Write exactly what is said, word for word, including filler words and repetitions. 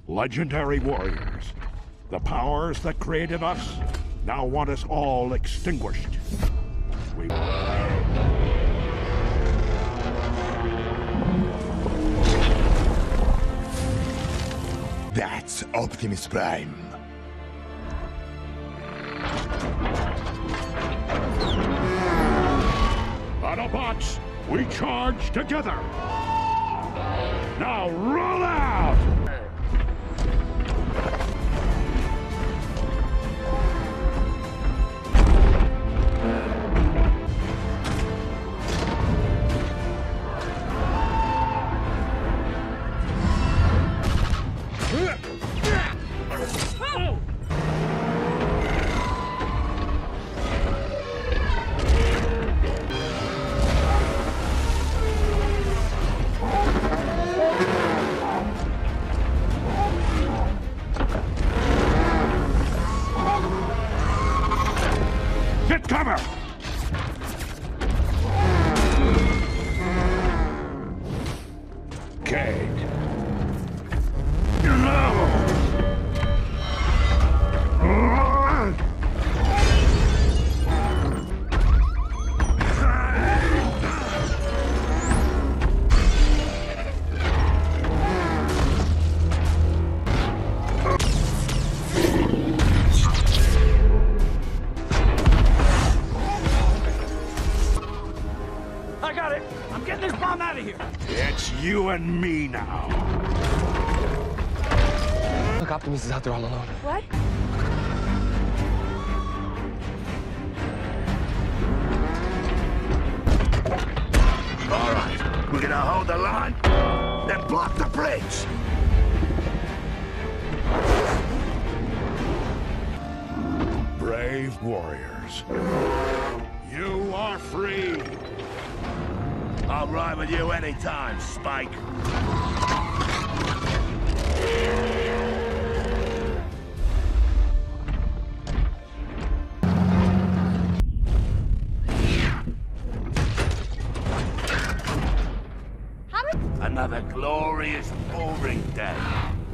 Legendary warriors. The powers that created us now want us all extinguished. We... That's Optimus Prime. Autobots, we charge together! Now roll out! Get cover! Kate. No! I got it! I'm getting this bomb out of here! It's you and me now. Look, Optimus is out there all alone. What? All right, we're gonna hold the line, then block the bridge. Brave warriors. You are free. I'll ride with you anytime, Spike. Another glorious boring day.